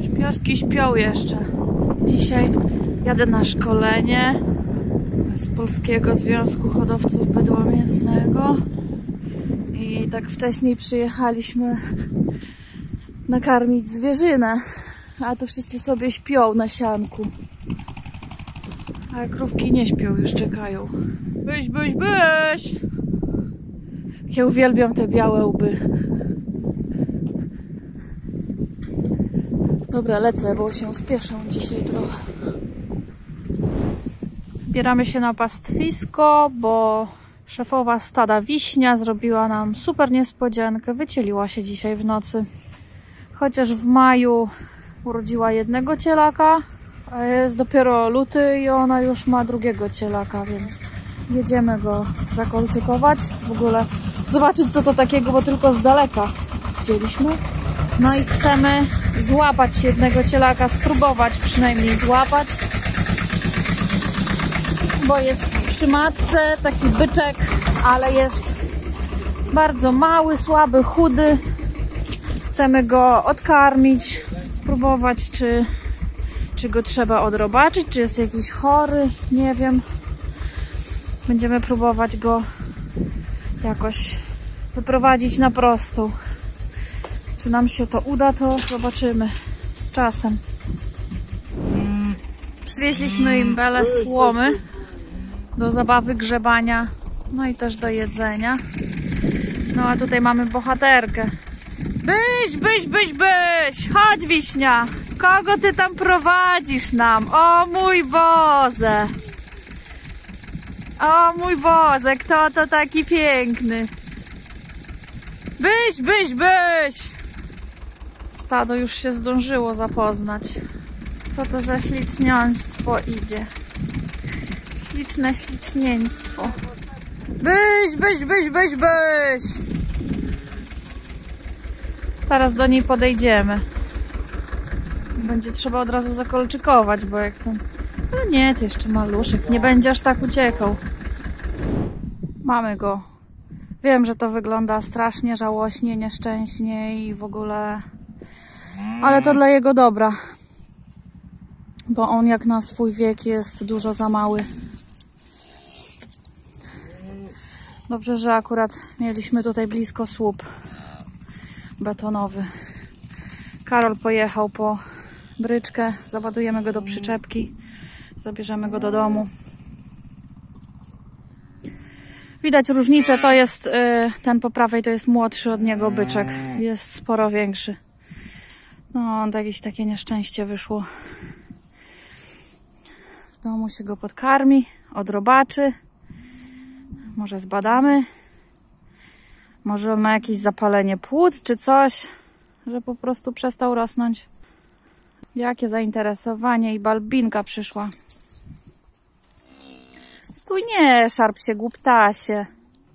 Śpioszki śpią jeszcze. Dzisiaj jadę na szkolenie z Polskiego Związku Hodowców Bydła Mięsnego. I tak wcześniej przyjechaliśmy nakarmić zwierzynę, a to wszyscy sobie śpią na sianku. A krówki nie śpią, już czekają. Byś! Ja uwielbiam te białe łby. Dobra, lecę, bo się spieszę dzisiaj trochę. Zbieramy się na pastwisko, bo szefowa stada Wiśnia zrobiła nam super niespodziankę. Wycieliła się dzisiaj w nocy. Chociaż w maju urodziła jednego cielaka, a jest dopiero luty i ona już ma drugiego cielaka, więc jedziemy go zakolczykować. W ogóle zobaczyć, co to takiego, bo tylko z daleka widzieliśmy. No i chcemy złapać jednego cielaka, spróbować przynajmniej złapać, bo jest przy matce taki byczek, ale jest bardzo mały, słaby, chudy. Chcemy go odkarmić, spróbować, czy go trzeba odrobaczyć, czy jest jakiś chory, nie wiem. Będziemy próbować go jakoś wyprowadzić na prostą. Czy nam się to uda, to zobaczymy z czasem. Przywieźliśmy im belę słomy do zabawy grzebania, no i też do jedzenia. No a tutaj mamy bohaterkę. Byś! Chodź, Wiśnia! Kogo ty tam prowadzisz nam? O mój Boże! O mój Boże, kto to taki piękny? Byś! Stado już się zdążyło zapoznać. Co to za śliczniństwo idzie? Śliczne ślicznieństwo. Byś! Zaraz do niej podejdziemy. Będzie trzeba od razu zakolczykować, bo jak ten... No nie, to jeszcze maluszek. Nie będzie aż tak uciekał. Mamy go. Wiem, że to wygląda strasznie, żałośnie, nieszczęśnie i w ogóle... Ale to dla jego dobra. Bo on jak na swój wiek jest dużo za mały. Dobrze, że akurat mieliśmy tutaj blisko słup betonowy. Karol pojechał po bryczkę, załadujemy go do przyczepki, zabierzemy go do domu. Widać różnicę, to jest ten po prawej, to jest młodszy od niego byczek, jest sporo większy. No, jakieś takie nieszczęście wyszło. W domu się go podkarmi, odrobaczy, może zbadamy. Może on ma jakieś zapalenie płuc czy coś, że po prostu przestał rosnąć. Jakie zainteresowanie i Balbinka przyszła. Stój, nie szarp się, głuptasie.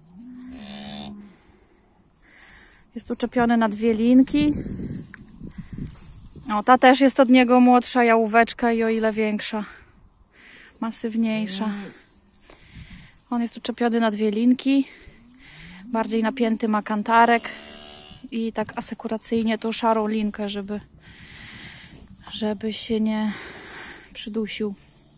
Jest uczepiony na dwie linki. O, ta też jest od niego młodsza, jałóweczka i o ile większa. Masywniejsza. On jest uczepiony na dwie linki. Bardziej napięty ma kantarek. I tak asekuracyjnie tą szarą linkę, żeby się nie przydusił.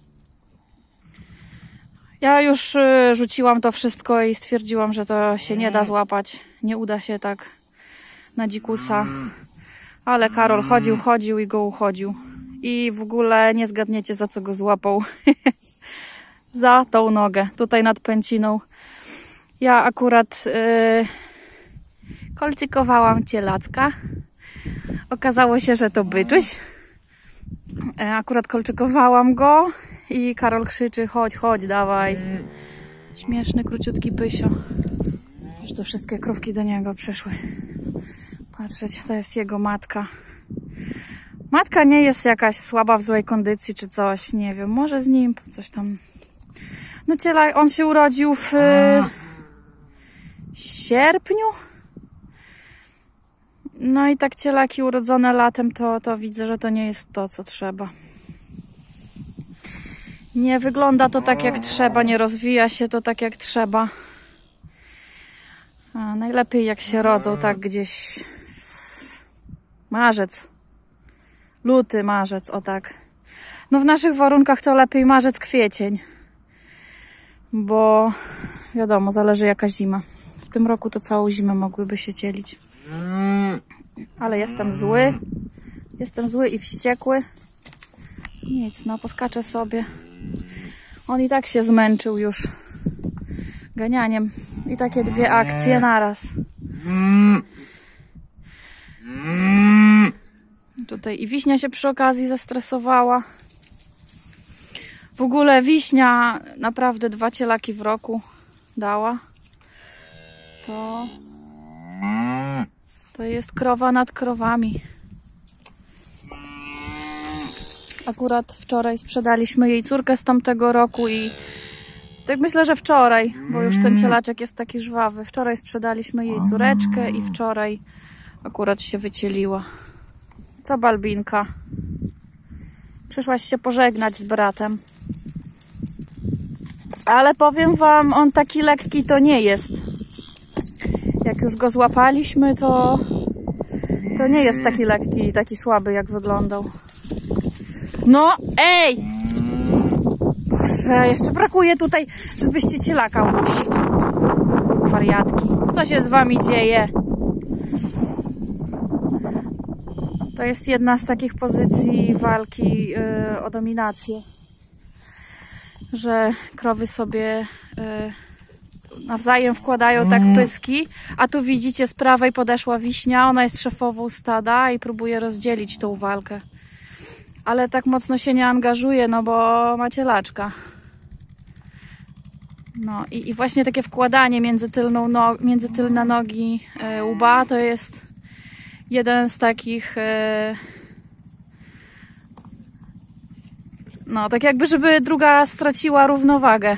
Ja już rzuciłam to wszystko i stwierdziłam, że to się nie da złapać. Nie uda się tak na dzikusa. Ale Karol chodził i go uchodził. I w ogóle nie zgadniecie, za co go złapał. Za tą nogę, tutaj nad pęciną. Ja akurat kolcykowałam cielacka. Okazało się, że to byczuś. Akurat kolczykowałam go i Karol krzyczy: chodź, dawaj. Śmieszny, króciutki pysio. Już tu wszystkie krówki do niego przyszły. Patrzeć, to jest jego matka. Matka nie jest jakaś słaba, w złej kondycji czy coś, nie wiem, może z nim coś tam. No ciela, on się urodził w sierpniu. No i tak cielaki urodzone latem, to widzę, że to nie jest to, co trzeba. Nie wygląda to tak, jak trzeba, nie rozwija się to tak, jak trzeba. A najlepiej jak się rodzą tak gdzieś w marzec, Luty, marzec, o tak. No w naszych warunkach to lepiej marzec, kwiecień. Bo wiadomo, zależy jaka zima. W tym roku to całą zimę mogłyby się cielić. Ale jestem zły. Jestem zły i wściekły. Nic, no poskaczę sobie. On i tak się zmęczył już ganianiem. I takie 2 akcje naraz. Tutaj i wiśnia się przy okazji zestresowała. W ogóle wiśnia naprawdę 2 cielaki w roku dała. To jest krowa nad krowami. Akurat wczoraj sprzedaliśmy jej córkę z tamtego roku i tak myślę, że wczoraj, bo już ten cielaczek jest taki żwawy. Wczoraj sprzedaliśmy jej córeczkę i wczoraj akurat się wycieliła. Co, Balbinka? Przyszłaś się pożegnać z bratem. Ale powiem wam, on taki lekki to nie jest. Jak już go złapaliśmy, to nie jest taki lekki i taki słaby, jak wyglądał. No, ej! Boże, jeszcze brakuje tutaj, żebyście cielaka udusiły. Wariatki. Co się z wami dzieje? To jest jedna z takich pozycji walki o dominację. Że krowy sobie nawzajem wkładają tak pyski, a tu widzicie z prawej podeszła wiśnia, ona jest szefową stada i próbuje rozdzielić tą walkę. Ale tak mocno się nie angażuje, no bo ma cielaczka. No i właśnie takie wkładanie między tylne nogi łba to jest jeden z takich no tak jakby, żeby druga straciła równowagę.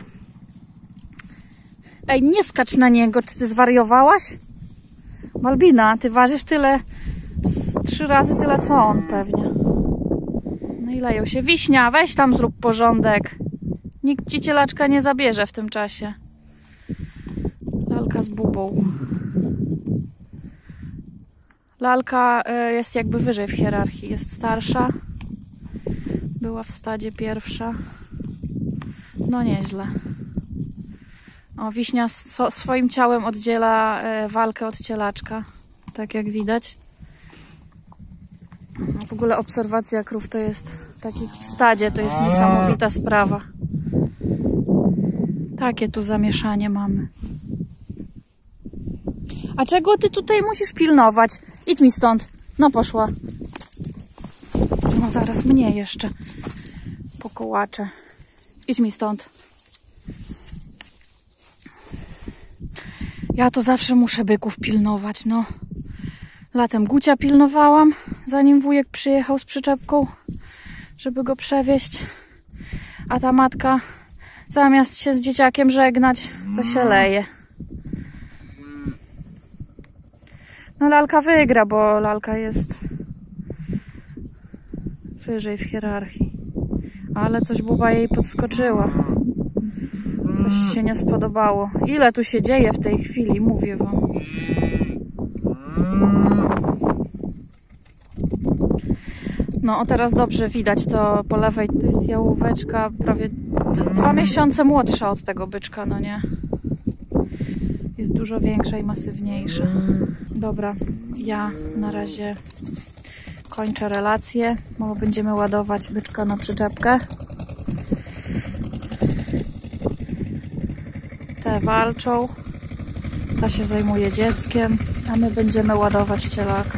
Ej, nie skacz na niego, czy ty zwariowałaś? Balbina, ty ważysz tyle, 3 razy tyle co on pewnie. No i leją się. Wiśnia, weź tam zrób porządek. Nikt ci cielaczka nie zabierze w tym czasie. Lalka z Bubą. Lalka jest jakby wyżej w hierarchii. Jest starsza. Była w stadzie pierwsza. No nieźle. O, wiśnia swoim ciałem oddziela walkę od cielaczka. Tak jak widać. W ogóle obserwacja krów to jest takich w stadzie, to jest niesamowita sprawa. Takie tu zamieszanie mamy. A czego ty tutaj musisz pilnować? Idź mi stąd. No poszła. No zaraz mnie jeszcze pokołaczę. Idź mi stąd. Ja to zawsze muszę byków pilnować, no. Latem Gucia pilnowałam, zanim wujek przyjechał z przyczepką, żeby go przewieźć. A ta matka zamiast się z dzieciakiem żegnać, to się leje. No lalka wygra, bo lalka jest wyżej w hierarchii. Ale coś Buba jej podskoczyła. Coś się nie spodobało. Ile tu się dzieje w tej chwili, mówię wam. No, o teraz dobrze widać to po lewej. To jest jałóweczka prawie 2 miesiące młodsza od tego byczka, no nie? Jest dużo większa i masywniejsza. Dobra, ja na razie kończę relację, bo będziemy ładować byczka na przyczepkę. Te walczą, ta się zajmuje dzieckiem, a my będziemy ładować cielaka.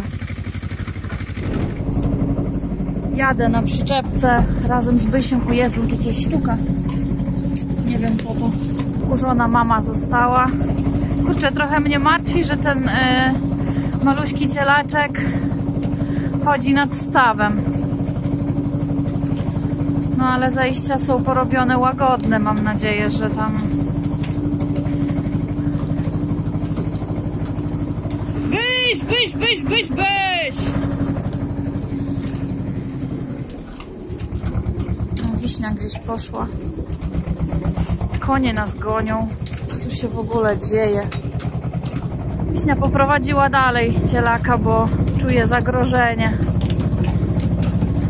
Jadę na przyczepce razem z Bysiem. O Jezu, tu coś stuka. Nie wiem co to. Kurzona mama została. Kurczę, trochę mnie martwi, że ten maluśki cielaczek chodzi nad stawem. No ale zajścia są porobione łagodne. Mam nadzieję, że tam... Byś, byś, byś, byś, byś! Wiśnia gdzieś poszła. Konie nas gonią. Co tu się w ogóle dzieje? Wiśnia poprowadziła dalej cielaka, bo czuje zagrożenie.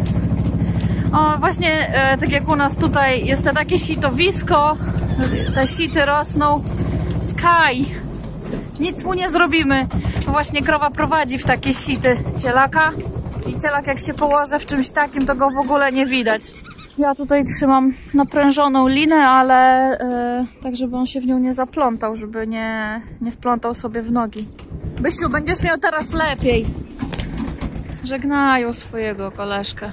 O, właśnie tak jak u nas tutaj jest to takie sitowisko, te sity rosną. Sky, nic mu nie zrobimy. No właśnie krowa prowadzi w takie sity cielaka i cielak jak się położy w czymś takim, to go w ogóle nie widać. Ja tutaj trzymam naprężoną linę, ale tak żeby on się w nią nie zaplątał, żeby nie wplątał sobie w nogi. Byściu, będziesz miał teraz lepiej. Żegnają swojego koleżkę.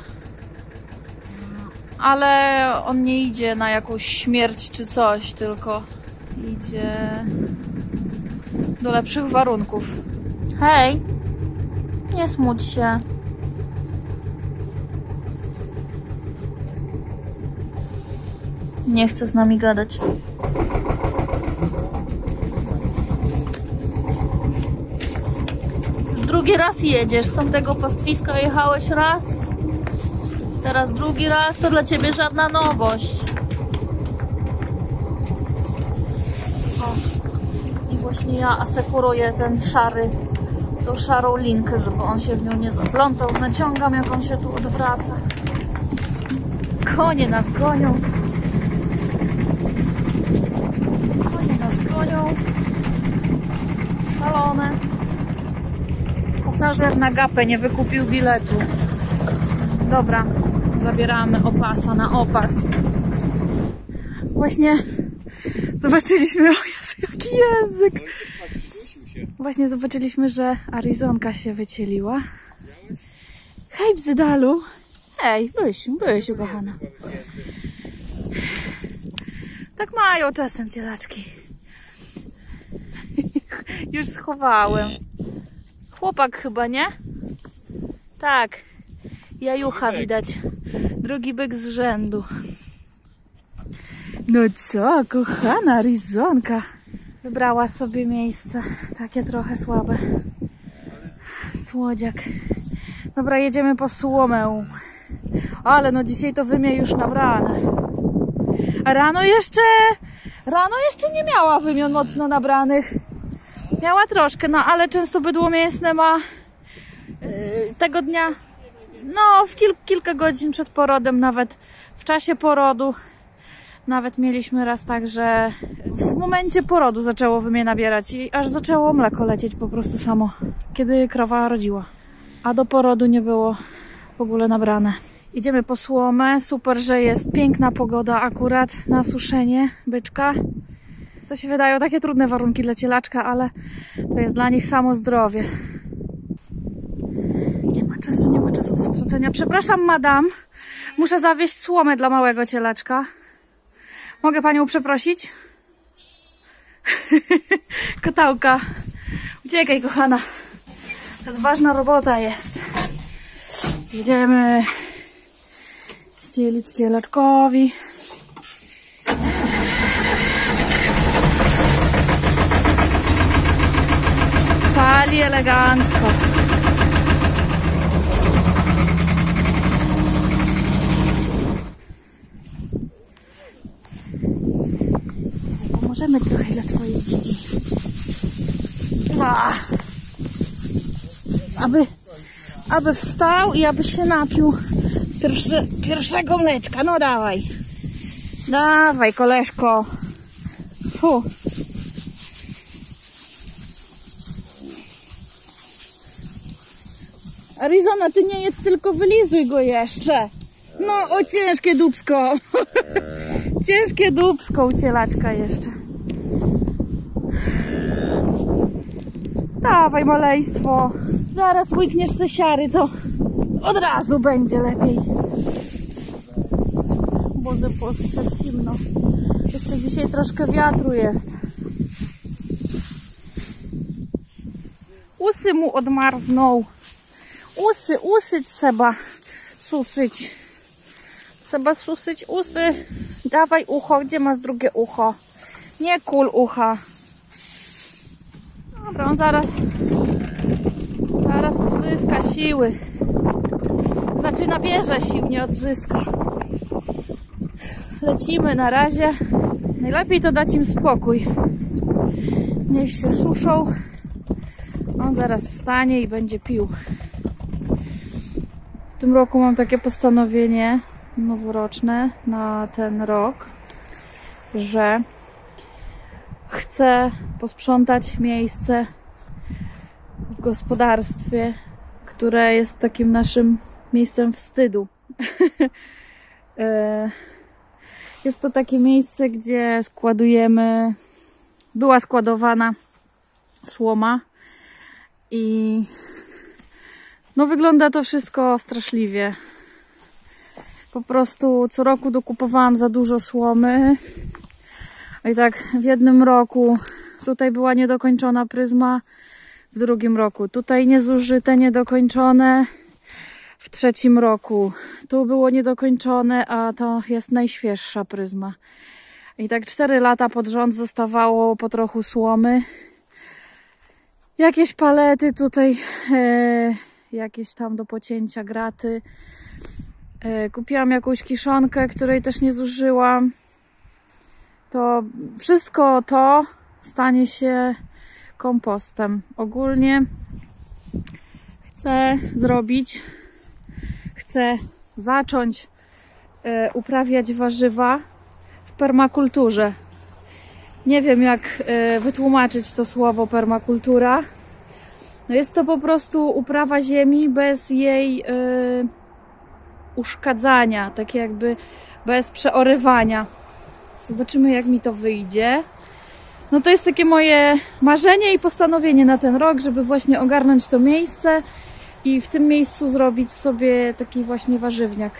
Ale on nie idzie na jakąś śmierć czy coś, tylko idzie do lepszych warunków. Hej, nie smuć się. Nie chce z nami gadać. Już drugi raz jedziesz. Z tamtego pastwiska jechałeś raz. Teraz drugi raz. To dla ciebie żadna nowość. O. I właśnie ja asekuruję tą szarą linkę, żeby on się w nią nie zaplątał. Naciągam, jak on się tu odwraca. Konie nas gonią. Szalone. Pasażer na gapę nie wykupił biletu. Dobra, zabieramy opasa na opas. Właśnie zobaczyliśmy, o Jezu, jaki język. Właśnie zobaczyliśmy, że Arizonka się wycieliła. Hej, bzydalu. Hej, Bysiu, kochana. Tak mają czasem cielaczki. Już schowałem. Chłopak chyba, nie? Tak. Jajucha widać. Drugi byk z rzędu. No co, kochana Arizonka. Wybrała sobie miejsce. Takie trochę słabe. Słodziak. Dobra, jedziemy po słomę. Ale no dzisiaj to wymie już nabrane. A rano jeszcze nie miała wymion mocno nabranych. Miała troszkę, no ale często bydło mięsne ma tego dnia, no w kilka godzin przed porodem, nawet w czasie porodu. Nawet mieliśmy raz tak, że w momencie porodu zaczęło wymie nabierać i aż zaczęło mleko lecieć po prostu samo, kiedy krowa rodziła. A do porodu nie było w ogóle nabrane. Idziemy po słomę. Super, że jest piękna pogoda akurat na suszenie byczka. To się wydają takie trudne warunki dla cielaczka, ale to jest dla nich samo zdrowie. Nie ma czasu do stracenia. Przepraszam, madam. Muszę zawieźć słomę dla małego cielaczka. Mogę panią przeprosić? Kotałka. Uciekaj, kochana. To jest ważna robota jest. Jedziemy ścielić cielaczkowi. Pali elegancko. Pomożemy trochę dla twojej dzidzi. Aby wstał i aby się napił pierwszego mleczka. No dawaj. Dawaj, koleżko. Fu. Arizona, ty nie jedz, tylko wylizuj go jeszcze. No, o ciężkie dupsko. Ciężkie dupsko u cielaczka jeszcze. Wstawaj, maleństwo. Zaraz łykniesz se siary, to od razu będzie lepiej. Boże, tak zimno. Jeszcze dzisiaj troszkę wiatru jest. Usy mu odmarzną. Usy trzeba susyć. Trzeba susyć usy. Dawaj ucho, gdzie masz drugie ucho? Nie kul ucha. Dobra, on zaraz odzyska siły. Znaczy nabierze sił, nie odzyska. Lecimy na razie. Najlepiej to dać im spokój. Niech się suszą. On zaraz wstanie i będzie pił. W tym roku mam takie postanowienie, noworoczne na ten rok, że chcę posprzątać miejsce w gospodarstwie, które jest takim naszym miejscem wstydu. Jest to takie miejsce, gdzie była składowana słoma i no wygląda to wszystko straszliwie. Po prostu co roku dokupowałam za dużo słomy. I tak w jednym roku tutaj była niedokończona pryzma, w drugim roku tutaj niezużyte, niedokończone, w trzecim roku tu było niedokończone, a to jest najświeższa pryzma. I tak 4 lata pod rząd zostawało po trochu słomy. Jakieś palety tutaj, jakieś tam do pocięcia graty. Kupiłam jakąś kiszonkę, której też nie zużyłam. To wszystko to stanie się kompostem. Ogólnie chcę zacząć uprawiać warzywa w permakulturze. Nie wiem, jak wytłumaczyć to słowo permakultura. No jest to po prostu uprawa ziemi bez jej uszkadzania, tak jakby bez przeorywania. Zobaczymy, jak mi to wyjdzie. No to jest takie moje marzenie i postanowienie na ten rok, żeby właśnie ogarnąć to miejsce i w tym miejscu zrobić sobie taki właśnie warzywniak.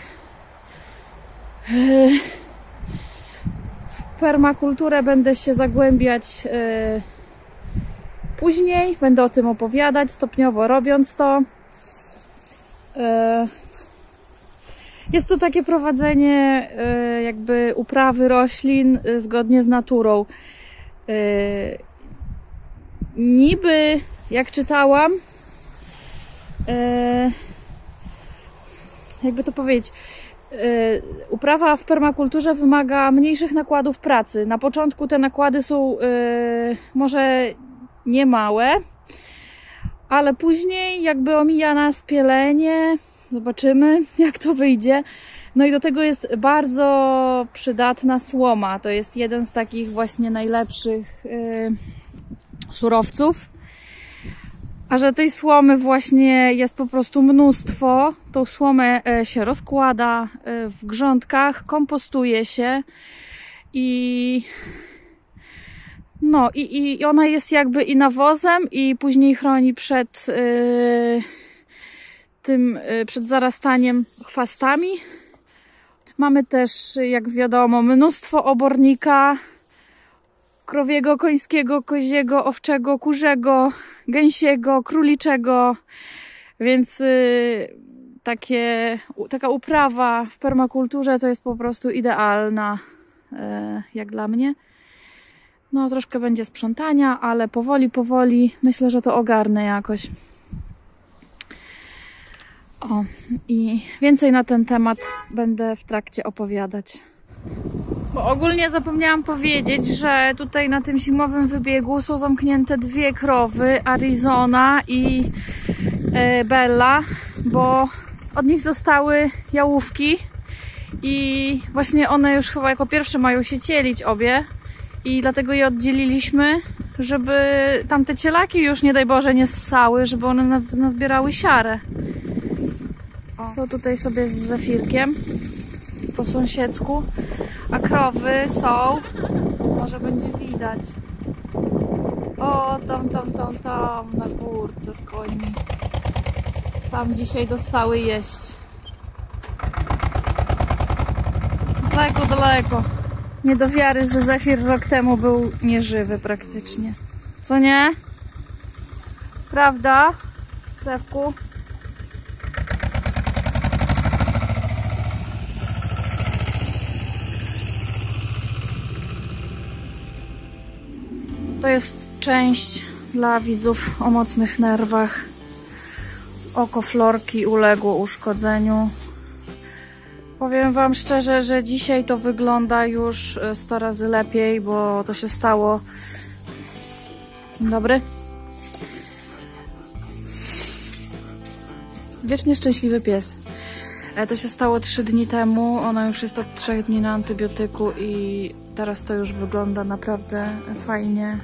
W permakulturę będę się zagłębiać później, będę o tym opowiadać, stopniowo robiąc to. Jest to takie prowadzenie jakby uprawy roślin zgodnie z naturą. Niby, jak czytałam, jakby to powiedzieć, uprawa w permakulturze wymaga mniejszych nakładów pracy. Na początku te nakłady są może niemałe, ale później jakby omija nas pielenie. Zobaczymy, jak to wyjdzie. No i do tego jest bardzo przydatna słoma. To jest jeden z takich właśnie najlepszych surowców. A że tej słomy właśnie jest po prostu mnóstwo, tą słomę się rozkłada w grządkach, kompostuje się i no i ona jest jakby i nawozem i później chroni przed przed zarastaniem chwastami. Mamy też, jak wiadomo, mnóstwo obornika krowiego, końskiego, koziego, owczego, kurzego, gęsiego, króliczego, więc taka uprawa w permakulturze to jest po prostu idealna, jak dla mnie. No troszkę będzie sprzątania, ale powoli myślę, że to ogarnę jakoś. O, i więcej na ten temat będę w trakcie opowiadać. Bo ogólnie zapomniałam powiedzieć, że tutaj na tym zimowym wybiegu są zamknięte 2 krowy, Arizona i Bella, bo od nich zostały jałówki i właśnie one już chyba jako pierwsze mają się cielić obie i dlatego je oddzieliliśmy, żeby tamte cielaki już nie daj Boże nie ssały, żeby one nazbierały siarę. Są tutaj sobie z Zefirkiem po sąsiedzku, a krowy są, może będzie widać, o tam na górce z końmi, tam dzisiaj dostały jeść, daleko, nie do wiary, że Zefir rok temu był nieżywy praktycznie, co nie? Prawda, Zefku? To jest część dla widzów o mocnych nerwach. Oko Florki uległo uszkodzeniu. Powiem wam szczerze, że dzisiaj to wygląda już 100 razy lepiej, bo to się stało. Dzień dobry. Wiecznie szczęśliwy pies. Ale to się stało 3 dni temu. Ona już jest od 3 dni na antybiotyku i teraz to już wygląda naprawdę fajnie.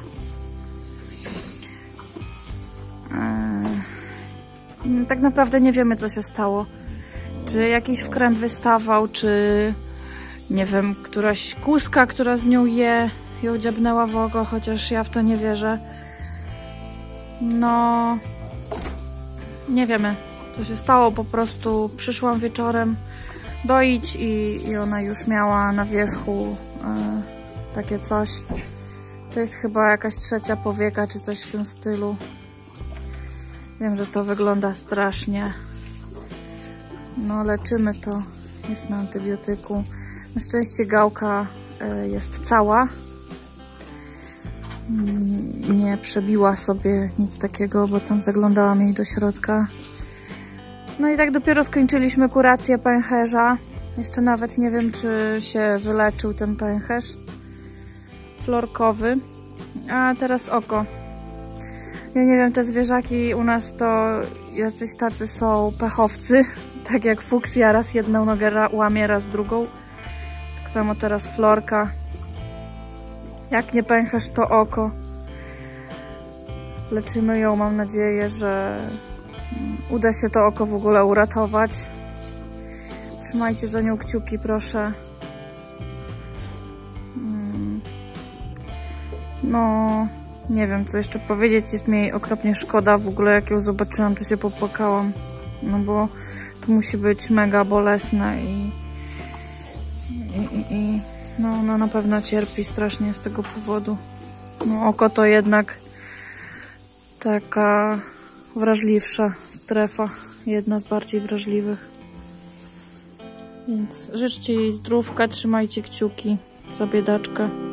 Tak naprawdę nie wiemy, co się stało. Czy jakiś wkręt wystawał, czy nie wiem, któraś kłuska, która z nią je, ją dziabnęła w oko, chociaż ja w to nie wierzę. No, nie wiemy, co się stało. Po prostu przyszłam wieczorem doić i ona już miała na wierzchu takie coś. To jest chyba jakaś 3. powieka, czy coś w tym stylu. Wiem, że to wygląda strasznie. No, leczymy to. Jest na antybiotyku. Na szczęście gałka jest cała. Nie przebiła sobie nic takiego, bo tam zaglądałam jej do środka. No i tak dopiero skończyliśmy kurację pęcherza. Jeszcze nawet nie wiem, czy się wyleczył ten pęcherz florkowy. A teraz oko. Ja nie wiem, te zwierzaki u nas to jacyś tacy są pechowcy. Tak jak fuksja, raz jedną nogę łamie, raz drugą. Tak samo teraz florka. Jak nie pęcherz, to oko. Leczymy ją, mam nadzieję, że uda się to oko w ogóle uratować. Trzymajcie za nią kciuki, proszę. No, nie wiem, co jeszcze powiedzieć. Jest mi jej okropnie szkoda. W ogóle jak ją zobaczyłam, to się popłakałam. No bo to musi być mega bolesne i no, ona na pewno cierpi strasznie z tego powodu. No, oko to jednak taka wrażliwsza strefa. Jedna z bardziej wrażliwych. Więc życzcie jej zdrówka, trzymajcie kciuki za biedaczkę.